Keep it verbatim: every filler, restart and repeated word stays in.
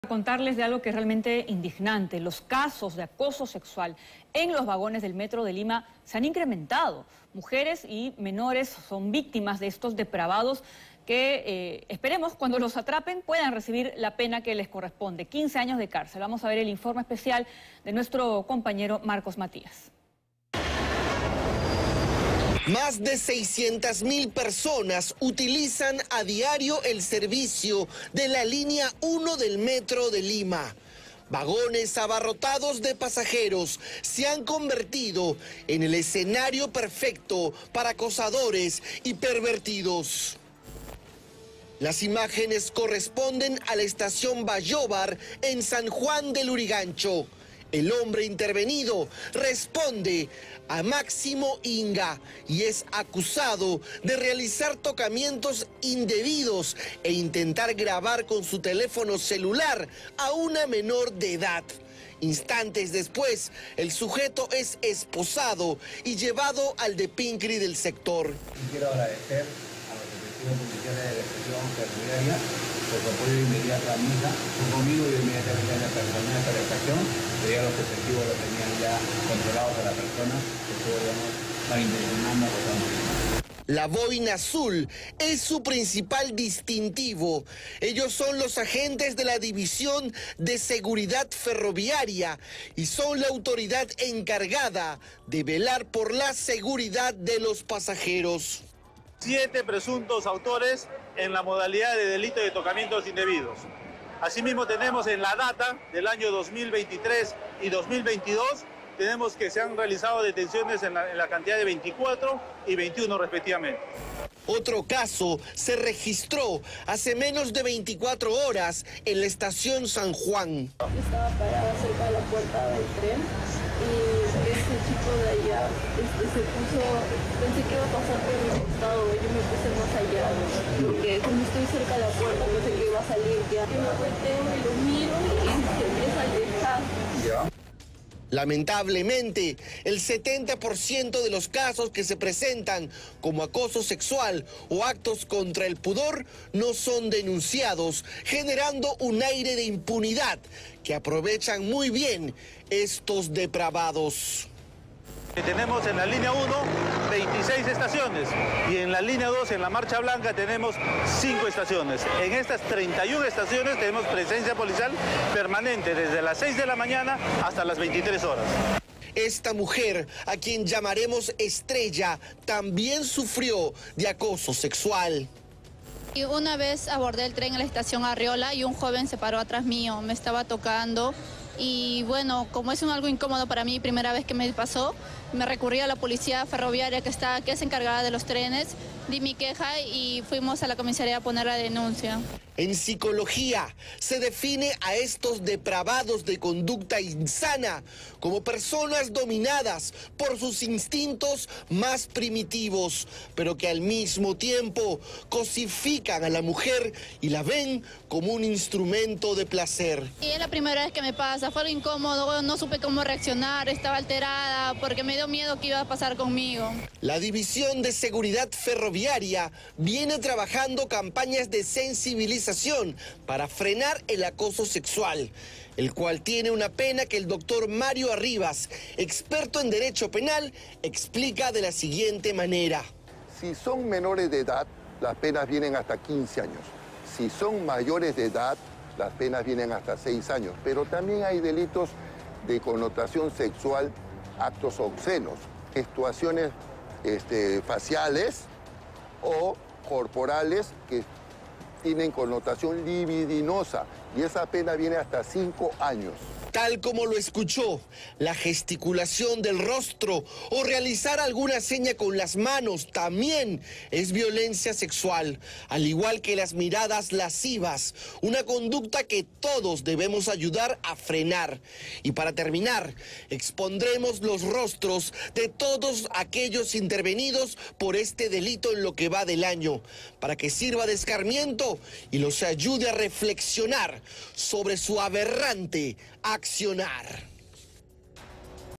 Contarles de algo que es realmente indignante. Los casos de acoso sexual en los vagones del Metro de Lima se han incrementado. Mujeres y menores son víctimas de estos depravados que eh, esperemos cuando los atrapen puedan recibir la pena que les corresponde, quince años de cárcel. Vamos a ver el informe especial de nuestro compañero Marcos Matías. Más de seiscientas mil personas utilizan a diario el servicio de la línea uno del Metro de Lima. Vagones abarrotados de pasajeros se han convertido en el escenario perfecto para acosadores y pervertidos. Las imágenes corresponden a la estación Bayóvar en San Juan del Lurigancho. El hombre intervenido responde a Máximo Inga y es acusado de realizar tocamientos indebidos e intentar grabar con su teléfono celular a una menor de edad. Instantes después, el sujeto es esposado y llevado al Depincri del sector. Quiero agradecer a los efectivos policiales de la estación ferroviaria por su apoyo inmediato a mi hija. Fue conmigo y inmediatamente en la personal de la estación, veía los efectivos lo tenían ya controlados a la persona que estuvo, digamos, malintencionando a los. La boina azul es su principal distintivo. Ellos son los agentes de la División de Seguridad Ferroviaria y son la autoridad encargada de velar por la seguridad de los pasajeros. Siete presuntos autores en la modalidad de delito de tocamientos indebidos. Asimismo tenemos en la data del año dos mil veintitrés y dos mil veintidós, tenemos que se han realizado detenciones en la, en la cantidad de veinticuatro y veintiuno respectivamente. Otro caso se registró hace menos de veinticuatro horas en la estación San Juan. Estaba parada cerca de la puerta del tren y este chico de allá este, se puso, pensé que iba a pasar por mi costado, yo me puse más allá, porque como estoy cerca de la puerta pensé que iba a salir ya. Yo me volteo y lo miro y se empieza a alejar. ¿Ya? Lamentablemente, el setenta por ciento de los casos que se presentan como acoso sexual o actos contra el pudor no son denunciados, generando un aire de impunidad que aprovechan muy bien estos depravados. Tenemos en la línea uno veintiséis estaciones y en la línea dos, en la Marcha Blanca, tenemos cinco estaciones. En estas treinta y una estaciones tenemos presencia policial permanente desde las seis de la mañana hasta las veintitrés horas. Esta mujer, a quien llamaremos Estrella, también sufrió de acoso sexual. Y una vez abordé el tren en la estación Arriola y un joven se paró atrás mío, me estaba tocando. Y bueno, como es un algo incómodo para mí, primera vez que me pasó, me recurrí a la policía ferroviaria que está, que es encargada de los trenes, di mi queja y fuimos a la comisaría a poner la denuncia. En psicología se define a estos depravados de conducta insana como personas dominadas por sus instintos más primitivos, pero que al mismo tiempo cosifican a la mujer y la ven como un instrumento de placer. Y es la primera vez que me pasa, fue algo incómodo, no supe cómo reaccionar, estaba alterada porque me dio miedo que iba a pasar conmigo. La División de Seguridad Ferroviaria viene trabajando campañas de sensibilización para frenar el acoso sexual, el cual tiene una pena que el doctor Mario Arribas, experto en derecho penal, explica de la siguiente manera. Si son menores de edad, las penas vienen hasta quince años. Si son mayores de edad, las penas vienen hasta seis años. Pero también hay delitos de connotación sexual, actos obscenos, gestuaciones este, faciales o corporales que tienen connotación libidinosa y esa pena viene hasta cinco años. Tal como lo escuchó, la gesticulación del rostro o realizar alguna seña con las manos también es violencia sexual, al igual que las miradas lascivas, una conducta que todos debemos ayudar a frenar. Y para terminar, expondremos los rostros de todos aquellos intervenidos por este delito en lo que va del año, para que sirva de escarmiento y los ayude a reflexionar sobre su aberrante accionar.